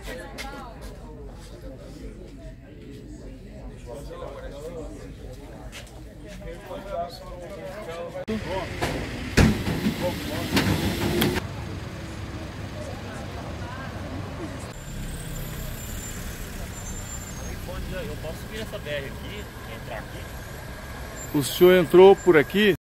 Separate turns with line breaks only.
Eu posso subir essa BR aqui, entrar aqui?
O senhor entrou por aqui?